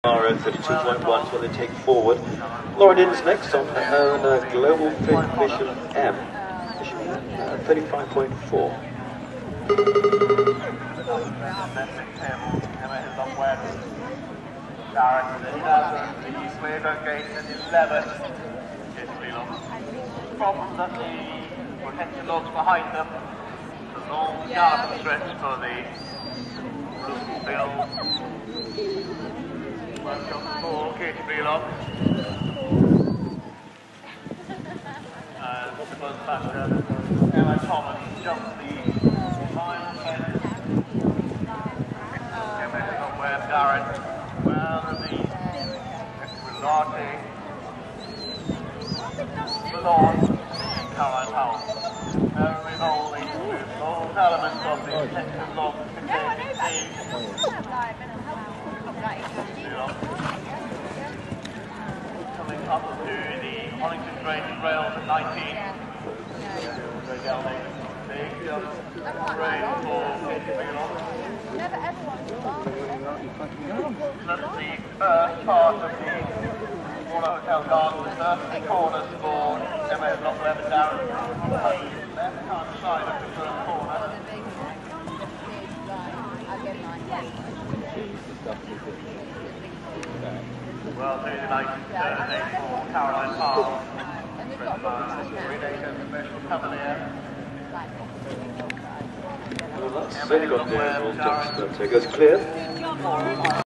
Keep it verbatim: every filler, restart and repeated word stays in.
thirty-two point one, so they take forward. Lauren In's next on her own uh, Global Fision M, uh, thirty-five point four. Problem that the protected logs behind them, the long garden stretch for the blue bill. Welcome for K T B log. And the buzz factor, Emma Thomas jumped the final fence. Emma is up where Darren, well, the Relate. Malone, Caroline Howell. Now revolving with both elements of the protected log containing coming up to the Hollington Range rails at nineteen. Big jump, rail for K T B log. That's the first part of the Water Hotel Garden, the corners for Emma Block eleven down left hand side of the first corner. Well, through the night Thursday for Caroline Powell. Special Cavalier. Well, that's certainly got the old jumps, but it goes clear.